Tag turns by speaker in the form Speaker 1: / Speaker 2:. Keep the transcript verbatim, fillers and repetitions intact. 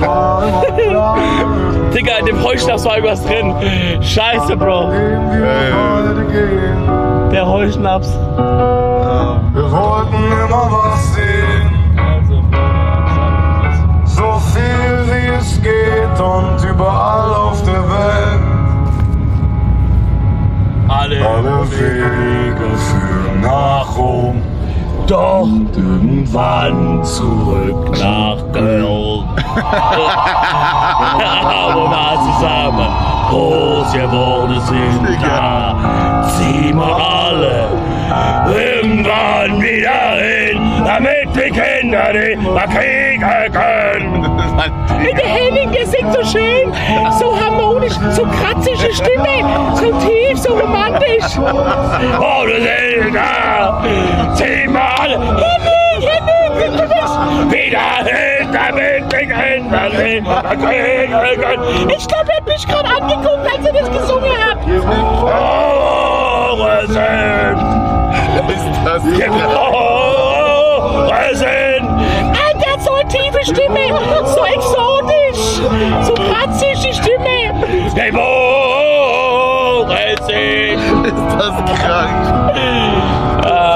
Speaker 1: Digga, in dem Heuschnaps war irgendwas drin. Scheiße, Bro. Der Heuschnaps.
Speaker 2: Wir wollten immer was sehen. So viel wie es geht und überall auf der Welt.
Speaker 1: Alle,
Speaker 2: Alle Wege führen nach Rom.
Speaker 1: doch irgendwann zurück nach Köln. Aber mal zusammen groß geworden sind, da ziehen wir alle irgendwann wieder hin, damit die Kinder nicht mehr kriegen können.
Speaker 3: Der Henning, der singt so schön, so harmonisch, so kratzige Stimme, so tief, so romantisch.
Speaker 1: Oh, wir sind da, ziehen wir alle
Speaker 3: Henning, Henning, bist du das?
Speaker 1: wieder hin, damit die Kinder nicht mehr kriegen können.
Speaker 3: Ich glaube, er hat mich gerade angeguckt, als er das gesungen hat.
Speaker 1: Oh, wir sind,
Speaker 2: Ist das
Speaker 1: oh, wir sind.
Speaker 3: Ah, der hat so eine tiefe Stimme, so exotisch, so kratzig die Stimme.
Speaker 1: Die Woche sind.
Speaker 2: Ist das krank?
Speaker 1: Ah,